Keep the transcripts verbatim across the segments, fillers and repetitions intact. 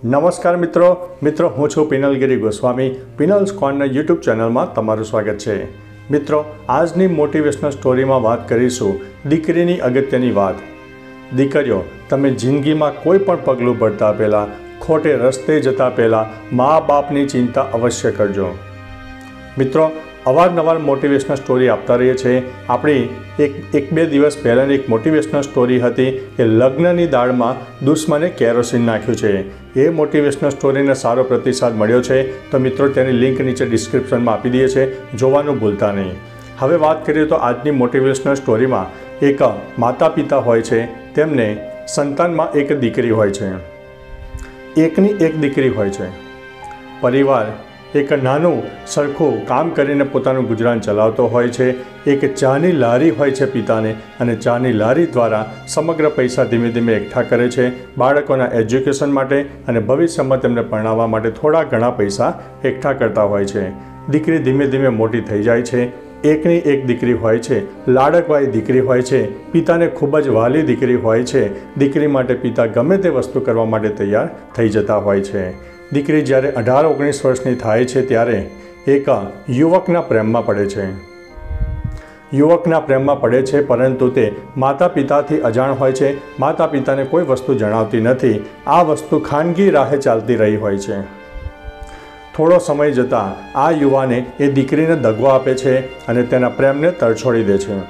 નમસ્કાર મિત્રો મિત્રો હું છું પિનલગીરી ગોસ્વામી પિનલ્સ કોર્નર યુટ્યુબ ચેનલમાં તમારું સ્વાગત છે। મિત્રો આજની મોટિવેશનલ સ્ટોરીમાં વાત કરીશું દીકરીની અગત્યની વાત। દીકરીઓ, તમે જિંદગીમાં કોઈ પણ પગલું ભરતા પહેલાં ખોટે રસ્તે જતા પહેલાં મા બાપની ચિંતા અવશ્ય કરજો। મિત્રો અવારનવાર મોટિવેશનલ સ્ટોરી આપતા રહીએ છીએ। આપણી એક એક બે દિવસ પહેલાંની એક મોટિવેશનલ સ્ટોરી હતી કે લગ્નની દાળમાં દુશ્મને કેરોસીન નાખ્યું છે। એ મોટિવેશનલ સ્ટોરીને સારો પ્રતિસાદ મળ્યો છે, તો મિત્રો તેની લિંક નીચે ડિસ્ક્રિપ્શનમાં આપી દઈએ છીએ, જોવાનું ભૂલતા નહીં। હવે વાત કરીએ તો આજની મોટિવેશનલ સ્ટોરીમાં એક માતા પિતા હોય છે, તેમને સંતાનમાં એક દીકરી હોય છે, એકની એક દીકરી હોય છે। પરિવાર એક નાનું સરખું કામ કરીને પોતાનું ગુજરાન ચલાવતો હોય છે। એક ચાની લારી હોય છે પિતાને, અને ચાની લારી દ્વારા સમગ્ર પૈસા ધીમે ધીમે એકઠા કરે છે બાળકોના એજ્યુકેશન માટે, અને ભવિષ્યમાં તેમને પરણાવવા માટે થોડા ઘણા પૈસા એકઠા કરતા હોય છે। દીકરી ધીમે ધીમે મોટી થઈ જાય છે। એકની એક દીકરી હોય છે, લાડકવાળી દીકરી હોય છે, પિતાને ખૂબ જ વહાલી દીકરી હોય છે। દીકરી માટે પિતા ગમે તે વસ્તુ કરવા માટે તૈયાર થઈ જતા હોય છે। દીકરી જ્યારે અઢાર ઓગણીસ વર્ષની થાય છે ત્યારે એક યુવકના પ્રેમમાં પડે છે યુવકના પ્રેમમાં પડે છે પરંતુ તે માતા પિતાથી અજાણ હોય છે। માતા પિતાને કોઈ વસ્તુ જણાવતી નથી। આ વસ્તુ ખાનગી રાહે ચાલતી રહી હોય છે। થોડો સમય જતાં આ યુવાને એ દીકરીને દગો આપે છે અને તેના પ્રેમને તરછોડી દે છે।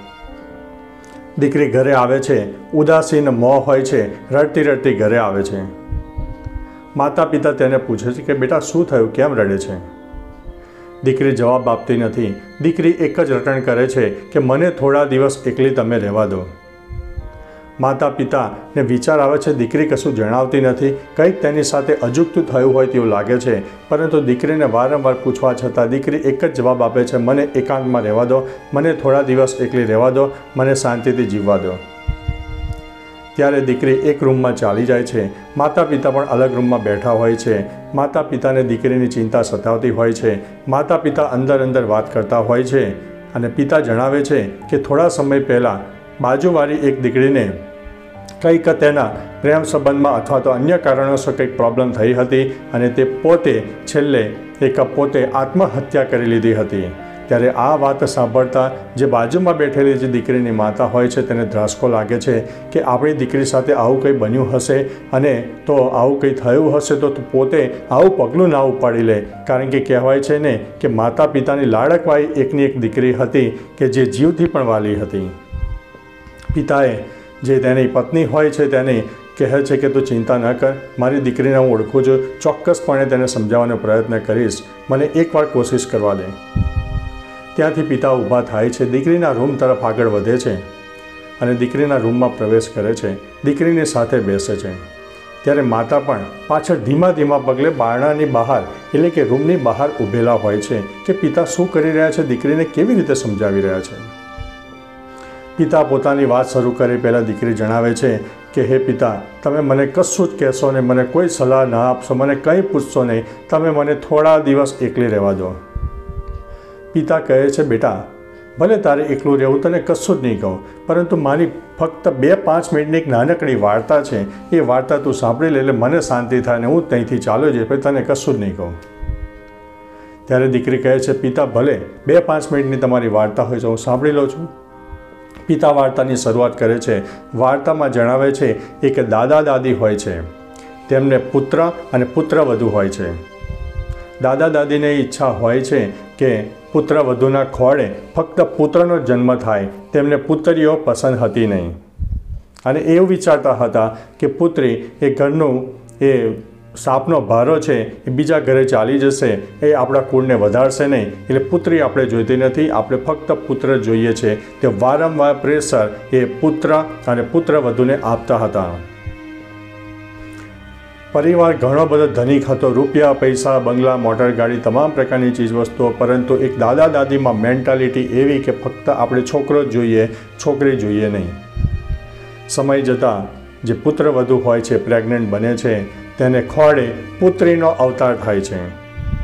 દીકરી ઘરે આવે છે, ઉદાસીન મોં હોય છે, રડતી રડતી ઘરે આવે છે। માતા પિતા તેને પૂછે છે કે બેટા શું થયું, કેમ રડે છે? દીકરી જવાબ આપતી નથી। દીકરી એક જ રટણ કરે છે કે મને થોડા દિવસ એકલી તમે રહેવા દો। માતા પિતાને વિચાર આવે છે દીકરી કશું જણાવતી નથી, કંઈક તેની સાથે અજુગતું થયું હોય તેવું લાગે છે, પરંતુ દીકરીને વારંવાર પૂછવા છતાં દીકરી એક જ જવાબ આપે છે, મને એકાંતમાં રહેવા દો, મને થોડા દિવસ એકલી રહેવા દો, મને શાંતિથી જીવવા દો। ત્યારે દીકરી એક રૂમમાં ચાલી જાય છે। માતા પિતા પણ અલગ રૂમમાં બેઠા હોય છે। માતા પિતાને દીકરીની ચિંતા સતાવતી હોય છે। માતા પિતા અંદર અંદર વાત કરતા હોય છે, અને પિતા જણાવે છે કે થોડા સમય પહેલાં બાજુવાળી એક દીકરીને કંઈક તેના પ્રેમ સંબંધમાં અથવા તો અન્ય કારણોસર કંઈક પ્રોબ્લેમ થઈ હતી, અને તે પોતે છેલ્લે એક પોતે આત્મહત્યા કરી લીધી હતી। ત્યારે આ વાત સાંભળતા જે બાજુમાં બેઠેલી જે દીકરીની માતા હોય છે તેને ધ્રાસકો લાગે છે કે આપણી દીકરી સાથે આવું કંઈ બન્યું હશે, અને તો આવું કંઈ થયું હશે તો પોતે આવું પગલું ના ઉપાડી લે। કારણ કે કહેવાય છે ને કે માતા પિતાની લાડકવાળી એકની એક દીકરી હતી કે જે જીવથી પણ વાલી હતી। પિતાએ જે તેની પત્ની હોય છે તેને કહે છે કે તું ચિંતા ન કર, મારી દીકરીને હું ઓળખું છું, ચોક્કસપણે તેને સમજાવવાનો પ્રયત્ન કરીશ, મને એકવાર કોશિશ કરવા દે। ત્યાંથી પિતા ઊભા થાય છે, દીકરીના રૂમ તરફ આગળ વધે છે અને દીકરીના રૂમમાં પ્રવેશ કરે છે, દીકરીની સાથે બેસે છે। ત્યારે માતા પણ પાછળ ધીમા ધીમા પગલે બારણાની બહાર એટલે કે રૂમની બહાર ઊભેલા હોય છે કે પિતા શું કરી રહ્યા છે, દીકરીને કેવી રીતે સમજાવી રહ્યા છે। પિતા પોતાની વાત શરૂ કરે પહેલાં દીકરી જણાવે છે કે હે પિતા, તમે મને કશું જ કહેશો નહીં, મને કોઈ સલાહ ના આપશો, મને કંઈ પૂછશો નહીં, તમે મને થોડા દિવસ એકલી રહેવા દો। પિતા કહે છે બેટા, ભલે તારે એકલું રહેવું, તને કશું જ નહીં કહું, પરંતુ મારી ફક્ત બે પાંચ મિનિટની એક નાનકડી વાર્તા છે, એ વાર્તા તું સાંભળી લે એટલે મને શાંતિ થાય ને હું ત્યાંથી ચાલ્યો જઈશ, પછી તને કશું જ નહીં કહું। ત્યારે દીકરી કહે છે પિતા, ભલે બે પાંચ મિનિટની તમારી વાર્તા હોય તો હું સાંભળી લઉં છું। પિતા વાર્તાની શરૂઆત કરે છે। વાર્તામાં જણાવે છે એક દાદા દાદી હોય છે, તેમને પુત્ર અને પુત્રવધુ હોય છે। દાદા દાદીને ઈચ્છા હોય છે કે પુત્રવધુના ખોળે ફક્ત પુત્રનો જન્મ થાય, તેમને પુત્રીઓ પસંદ હતી નહીં, અને એવું વિચારતા હતા કે પુત્રી એ ઘરનું એ સાપનો ભારો છે, એ બીજા ઘરે ચાલી જશે, એ આપણા કુળને વધારશે નહીં, એટલે પુત્રી આપણે જોઈતી નથી, આપણે ફક્ત પુત્ર જોઈએ છે। તે વારંવાર પ્રેશર એ પુત્ર અને પુત્રવધુને આપતા હતા। પરિવાર ઘણો બધો ધનિક હતો, રૂપિયા, પૈસા, બંગલા, મોટર ગાડી, તમામ પ્રકારની ચીજવસ્તુઓ, પરંતુ એક દાદા દાદીમાં મેન્ટાલિટી એવી કે ફક્ત આપણે છોકરો જ જોઈએ, છોકરી જોઈએ નહીં। સમય જતાં જે પુત્રવધુ હોય છે પ્રેગ્નન્ટ બને છે, તેને ખોળે પુત્રીનો અવતાર થાય છે।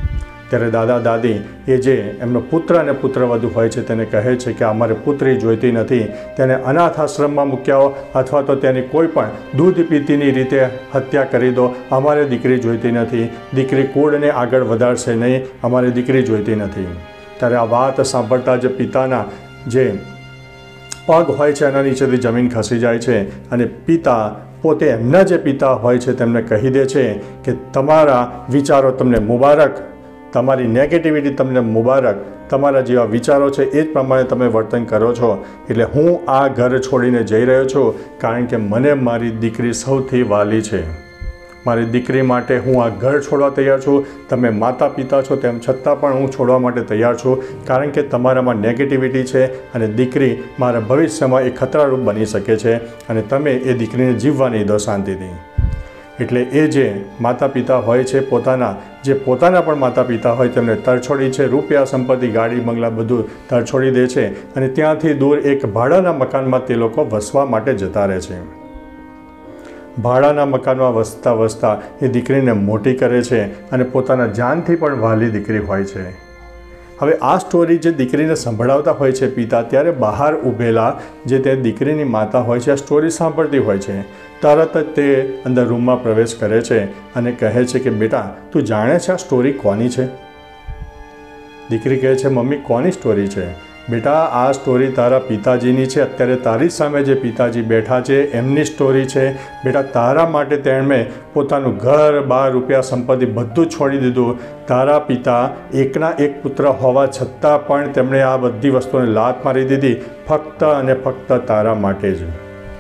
ત્યારે દાદા દાદી એ જે એમનો પુત્ર અને પુત્રવધુ હોય છે તેને કહે છે કે અમારે પુત્રી જોઈતી નથી, તેને અનાથ આશ્રમમાં મૂક્યાઓ અથવા તો તેની કોઈ પણ દૂધ પીતીની રીતે હત્યા કરી દો, અમારે દીકરી જોઈતી નથી, દીકરી કુળને આગળ વધારશે નહીં, અમારે દીકરી જોઈતી નથી. ત્યારે આ વાત સાંભળતા જ પિતાના જે પગ હોય છે એના નીચેથી જમીન ખસી જાય છે અને પિતા પોતે એમના જે પિતા હોય છે તેમને કહી દે છે કે તમારા વિચારો તમને મુબારક, તમારી નેગેટિવિટી તમને મુબારક, તમારા જેવા વિચારો છે એ જ પ્રમાણે તમે વર્તન કરો છો, એટલે હું આ ઘર છોડીને જઈ રહ્યો છું કારણ કે મને મારી દીકરી સૌથી વાલી છે. મારી દીકરી માટે હું આ ઘર છોડવા તૈયાર છું. તમે માતા પિતા છો તેમ છતાં પણ હું છોડવા માટે તૈયાર છું કારણ કે તમારામાં નેગેટિવિટી છે અને દીકરી મારા ભવિષ્યમાં એ ખતરારૂપ બની શકે છે અને તમે એ દીકરીને જીવવા નહીં દો શાંતિથી. એટલે એ જે માતા પિતા હોય છે પોતાના જે પોતાના પણ માતા પિતા હોય તેમને તરછોડી છે, રૂપિયા સંપત્તિ ગાડી બંગલા બધું તરછોડી દે છે અને ત્યાંથી દૂર એક ભાડાના મકાનમાં તે લોકો વસવા માટે જતા રહે છે. ભાડાના મકાનમાં વસતા વસતા એ દીકરીને મોટી કરે છે અને પોતાના જાનથી પણ વહાલી દીકરી હોય છે. હવે આ સ્ટોરી જે દીકરીને સંભળાવતા હોય છે પિતા, ત્યારે બહાર ઊભેલા જે તે દીકરીની માતા હોય છે આ સ્ટોરી સાંભળતી હોય છે. તરત જ તે અંદર રૂમમાં પ્રવેશ કરે છે અને કહે છે કે બેટા તું જાણે છે આ સ્ટોરી કોની છે? દીકરી કહે છે મમ્મી કોની સ્ટોરી છે? બેટા આ સ્ટોરી તારા પિતાજીની છે, અત્યારે તારી સામે જે પિતાજી બેઠા છે એમની સ્ટોરી છે. બેટા તારા માટે તેમણે પોતાનું ઘર બાર રૂપિયા સંપત્તિ બધું જ છોડી દીધું. તારા પિતા એકના એક પુત્ર હોવા છતાં પણ તેમણે આ બધી વસ્તુને લાત મારી દીધી ફક્ત અને ફક્ત તારા માટે જ.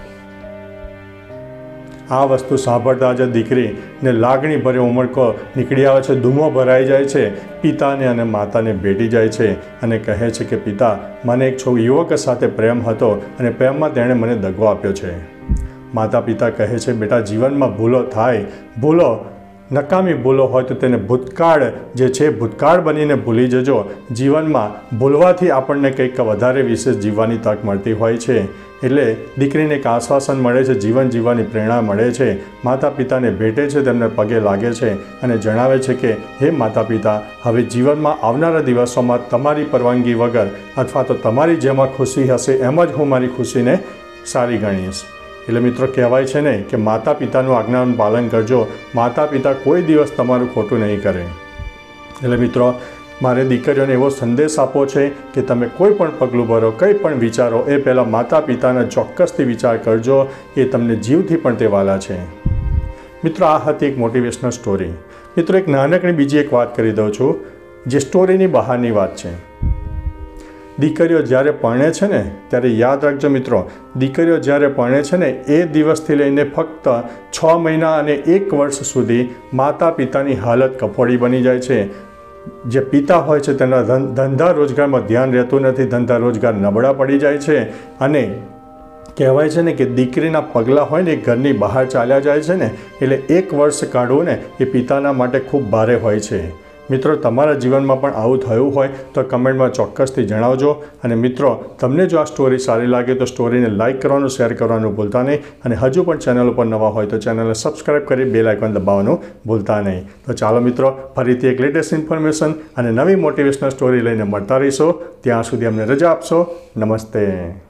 આ વસ્તુ સાંભળતા જ દીકરીને લાગણી ભર્યો ઉમળકો નીકળી આવે છે, ધૂમો ભરાઈ જાય છે, પિતાને અને માતાને ભેટી જાય છે અને કહે છે કે પિતા મને એક છોકરો યુવક સાથે પ્રેમ હતો અને પ્રેમમાં તેણે મને દગો આપ્યો છે. માતા પિતા કહે છે બેટા જીવનમાં ભૂલો થાય, ભૂલો નકામી ભૂલો હોય તો તેને ભૂતકાળ જે છે ભૂતકાળ બનીને ભૂલી જજો. જીવનમાં ભૂલવાથી આપણને કંઈક વધારે વિશેષ જીવવાની તક મળતી હોય છે. એટલે દીકરીને એક આશ્વાસન મળે છે, જીવન જીવવાની પ્રેરણા મળે છે. માતા પિતાને ભેટે છે, તેમને પગે લાગે છે અને જણાવે છે કે હે માતા પિતા હવે જીવનમાં આવનારા દિવસોમાં તમારી પરવાનગી વગર અથવા તો તમારી જેમાં ખુશી હશે એમ જ હું મારી ખુશીને સારી ગણીશ. એટલે મિત્રો કહેવાય છે ને કે માતા પિતાનું આજ્ઞાનું પાલન કરજો, માતા પિતા કોઈ દિવસ તમારું ખોટું નહીં કરે. એટલે મિત્રો મારે દીકરીઓને એવો સંદેશ આપવો છે કે તમે કોઈ પણ પગલું ભરો, કંઈ પણ વિચારો એ પહેલાં માતા પિતાના ચોક્કસથી વિચાર કરજો, એ તમને જીવથી પણ તે વાલા છે. મિત્રો આ હતી એક મોટિવેશનલ સ્ટોરી. મિત્રો એક નાનકડી બીજી એક વાત કરી દઉં છું જે સ્ટોરીની બહારની વાત છે. દીકરીઓ જ્યારે પરણે છે ને ત્યારે યાદ રાખજો મિત્રો, દીકરીઓ જ્યારે પરણે છે ને એ દિવસથી લઈને ફક્ત છ મહિના અને એક વર્ષ સુધી માતા પિતાની હાલત કફોડી બની જાય છે. જે પિતા હોય છે તેના ધંધા રોજગારમાં ધ્યાન રહેતું નથી, ધંધા રોજગાર નબળા પડી જાય છે અને કહેવાય છે ને કે દીકરીના પગલાં હોય ને એ ઘરની બહાર ચાલ્યા જાય છે ને એટલે એક વર્ષ કાઢવું ને એ પિતાના માટે ખૂબ ભારે હોય છે. મિત્રો તમારા જીવનમાં પણ આવું થયું હોય તો કમેન્ટમાં ચોક્કસથી જણાવજો. અને મિત્રો તમને જો આ સ્ટોરી સારી લાગે તો સ્ટોરીને લાઇક કરવાનું, શેર કરવાનું ભૂલતા નહીં અને હજુ પણ ચેનલ ઉપર નવા હોય તો ચેનલને સબસ્ક્રાઈબ કરી બેલ આઇકોન દબાવવાનું ભૂલતા નહીં. તો ચાલો મિત્રો ફરીથી એક લેટેસ્ટ ઇન્ફોર્મેશન અને નવી મોટિવેશનલ સ્ટોરી લઈને મળતા રહીશો. ત્યાં સુધી અમને રજા આપશો. નમસ્તે.